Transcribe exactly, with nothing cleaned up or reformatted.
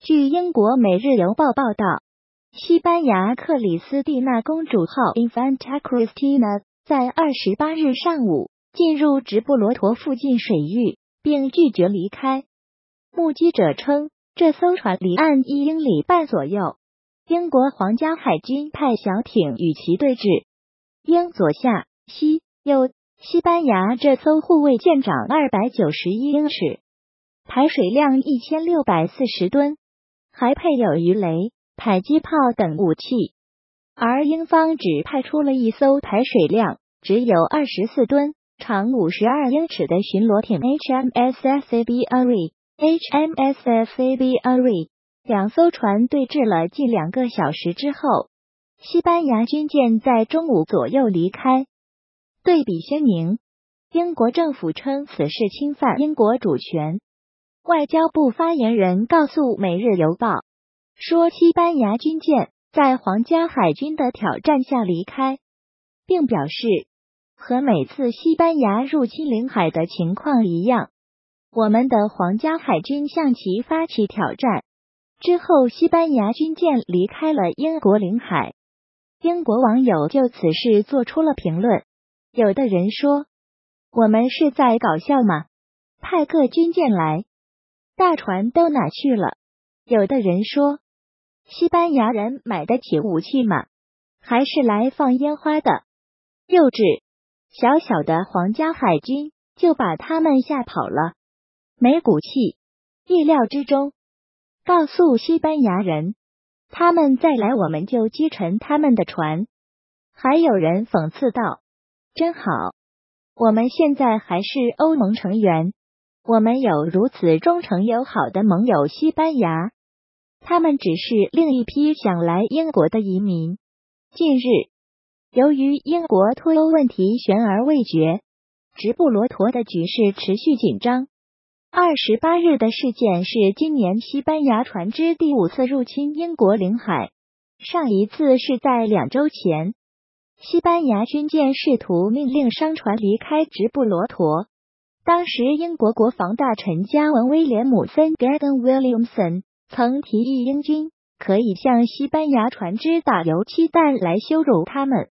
据英国《每日邮报》报道，西班牙克里斯蒂娜公主号 Infanta Cristina 在二十八日上午进入直布罗陀附近水域，并拒绝离开。目击者称，这艘船离岸一英里半左右。英国皇家海军派小艇与其对峙，英左下西右。西班牙这艘护卫舰长二百九十一英尺，排水量一千六百四十吨，还配有鱼雷、迫击炮等武器。而英方只派出了一艘排水量只有二十四吨、长五十二英尺的巡逻艇 H M S S Barry。H M S S Barry 两艘船对峙了近两个小时之后，西班牙军舰在中午左右离开。对比鲜明，英国政府称此事侵犯英国主权。外交部发言人告诉《每日邮报》说，西班牙军舰在皇家海军的挑战下离开，并表示，和每次西班牙入侵领海的情况一样，我们的皇家海军向其发起挑战。之后，西班牙军舰离开了英国领海。英国网友就此事做出了评论。有的人说，我们是在搞笑吗？派个军舰来，大船都哪去了？有的人说，西班牙人买得起武器吗？还是来放烟花的？幼稚，小小的皇家海军就把他们吓跑了，没骨气，意料之中。告诉西班牙人，他们再来我们就击沉他们的船。还有人讽刺道，真好，我们现在还是欧盟成员，我们有如此忠诚友好的盟友西班牙，他们只是另一批想来英国的移民。近日，由于英国脱欧问题悬而未决，直布罗陀的局势持续紧张。二十八日的事件是今年西班牙船只第五次入侵英国领海，上一次是在两周前。西班牙军舰试图命令商船离开直布罗陀，当时英国国防大臣加文·威廉姆森 （Gavin Williamson） 曾提议英军可以向西班牙船只打油漆弹来羞辱他们。